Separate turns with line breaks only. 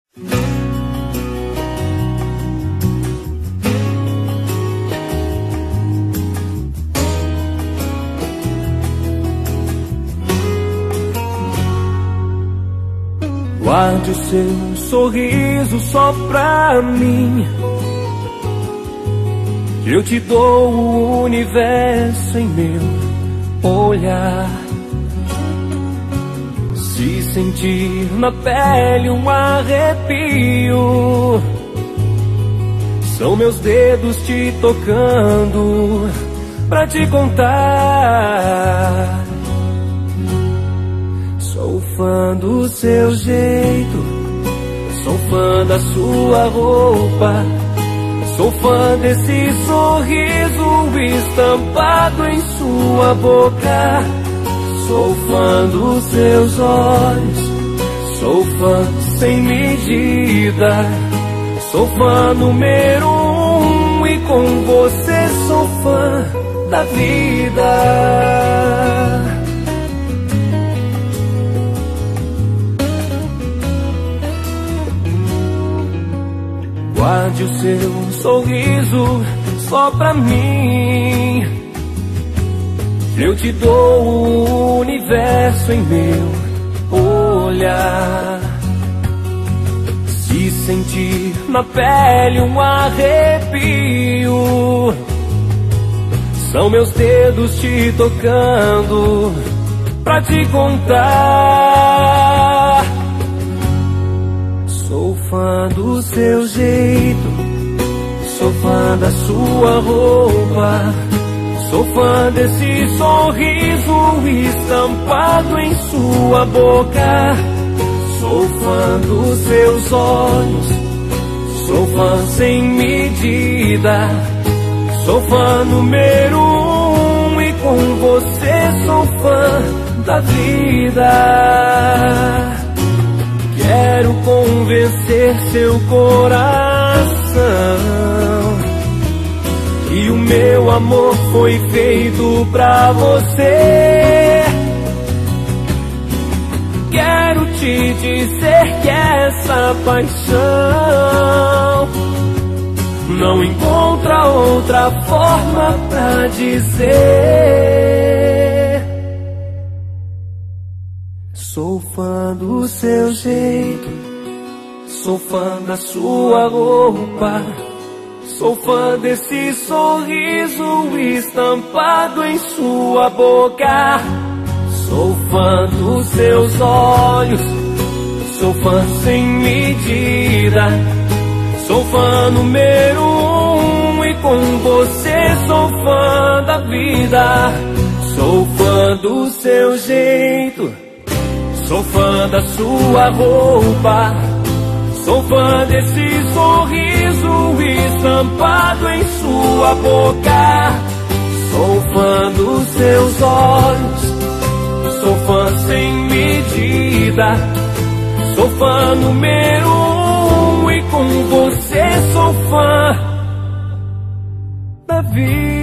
Guarde o seu sorriso só pra mim. Eu te dou o universo em meu olhar. Se sentir na pele um arrepio, são meus dedos te tocando pra te contar. Sou fã do seu jeito, sou fã da sua roupa, sou fã desse sorriso estampado em sua boca. Sou fã dos seus olhos, sou fã sem medida, sou fã número 1 e com você sou fã da vida. Guarde o seu sorriso só pra mim. Eu te dou o universo em meu olhar. Se sentir na pele um arrepio, são meus dedos te tocando pra te contar. Sou fã do seu jeito, sou fã da sua roupa, sou fã desse sorriso estampado em sua boca. Sou fã dos seus olhos, sou fã sem medida, sou fã número 1 e com você sou fã da vida. Quero convencer seu coração que o meu amor foi feito pra você. Quero te dizer que essa paixão não encontra outra forma pra dizer. Sou fã do seu jeito, sou fã da sua roupa, sou fã desse sorriso estampado em sua boca. Sou fã dos seus olhos, sou fã sem medida, sou fã número 1 e com você sou fã da vida. Sou fã do seu jeito, sou fã da sua roupa, sou fã desse sorriso estampado em sua boca. Sou fã dos seus olhos, sou fã sem medida, sou fã número 1 e com você sou fã da vida.